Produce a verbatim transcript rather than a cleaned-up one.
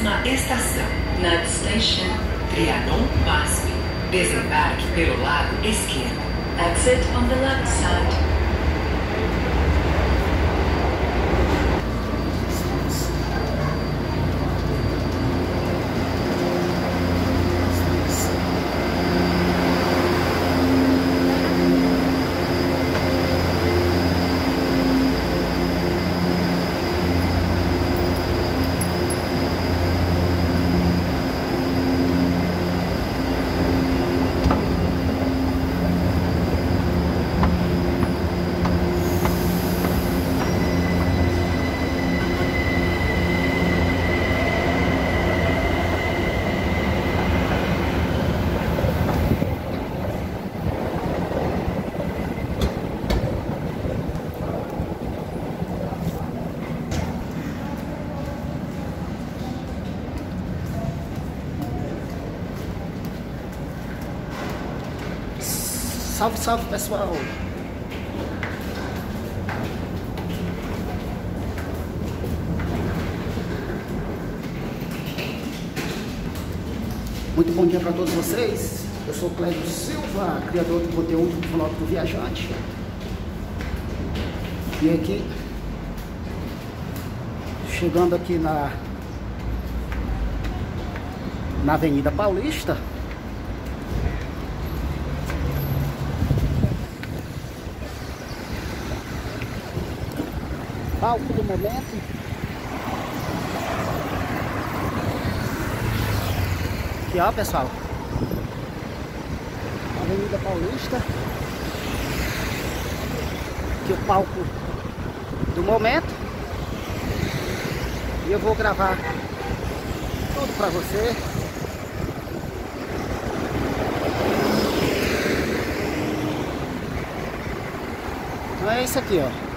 Próxima estação, Nut Station, Trianon Basp. Desembarque pelo lado esquerdo. Exit on the left side. Salve, salve, pessoal! Muito bom dia para todos vocês. Eu sou o Clédio Silva, criador do conteúdo do Vlog do Viajante. E aqui, chegando aqui na, na Avenida Paulista. Palco do momento. Aqui, ó, pessoal. Avenida Paulista. Aqui o palco do momento. E eu vou gravar tudo pra você. Então é isso aqui, ó.